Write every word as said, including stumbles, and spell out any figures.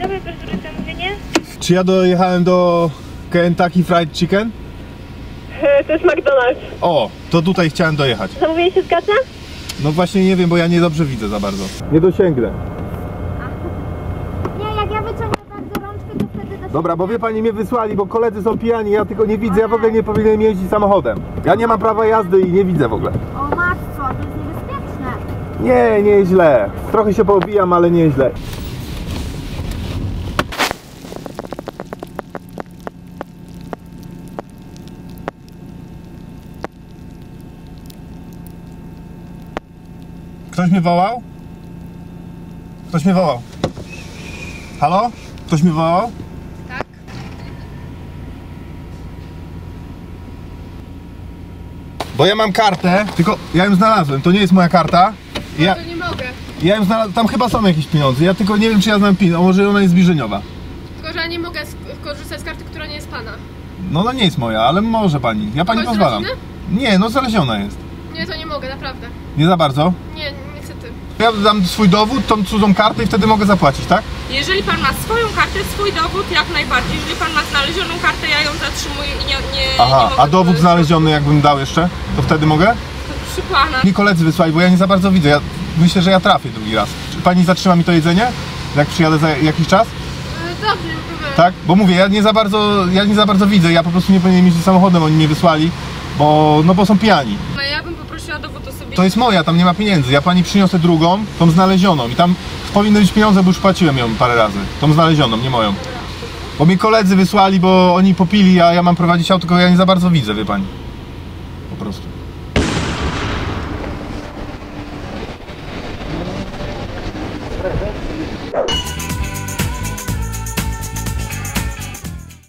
dobry, proszę zrobić zamówienie. Czy ja dojechałem do Kentucky Fried Chicken? To jest McDonald's. O, to tutaj chciałem dojechać. Zamówienie się zgadza? No właśnie nie wiem, bo ja nie dobrze widzę za bardzo. Nie dosięgnę. Nie, jak ja wyciągnę bardzo rączkę, to wtedy do... Dobra, bo wie pani, mnie wysłali, bo koledzy są pijani, ja tylko nie widzę, ja w ogóle nie powinienem jeździć samochodem. Ja nie mam prawa jazdy i nie widzę w ogóle. O matko, to jest niebezpieczne. Nie, nie źle. Trochę się poobijam, ale nie źle. Ktoś mnie wołał? Ktoś mnie wołał. Halo? Ktoś mnie wołał? Tak? Bo ja mam kartę, tylko ja ją znalazłem, to nie jest moja karta. Ja, To nie mogę. ja ją znalazłem, tam chyba są jakieś pieniądze, ja tylko nie wiem, czy ja znam PIN, a może ona jest zbliżeniowa. Tylko, że ja nie mogę sk- korzystać z karty, która nie jest pana. No ona nie jest moja, ale może pani, ja pani Kogoś z pozwalam. rodziny? Nie, no znaleziona jest. Nie, to nie mogę, naprawdę. Nie za bardzo. Nie, niestety. Ja dam swój dowód, tą cudzą kartę i wtedy mogę zapłacić, tak? Jeżeli pan ma swoją kartę, swój dowód, jak najbardziej. Jeżeli pan ma znalezioną kartę, ja ją zatrzymuję i nie, nie, Aha, nie mogę... a dowód znaleziony jakbym dał jeszcze, to wtedy mogę? Przy pana. Mi koledzy wysłali, bo ja nie za bardzo widzę, ja myślę, że ja trafię drugi raz. Czy pani zatrzyma mi to jedzenie, jak przyjadę za jakiś czas? E, Dobrze, dziękuję. Tak? Bo mówię, ja nie za bardzo, ja nie za bardzo widzę, ja po prostu nie powinienem jeździć samochodem, oni mnie wysłali, bo, no bo są pijani. No ja bym poprosiła dowód osobisty. To jest moja, tam nie ma pieniędzy, ja pani przyniosę drugą, tą znalezioną i tam powinny być pieniądze, bo już płaciłem ją parę razy. Tą znalezioną, nie moją. Bo mi koledzy wysłali, bo oni popili, a ja mam prowadzić auto, tylko ja nie za bardzo widzę, wie pani. Po prostu.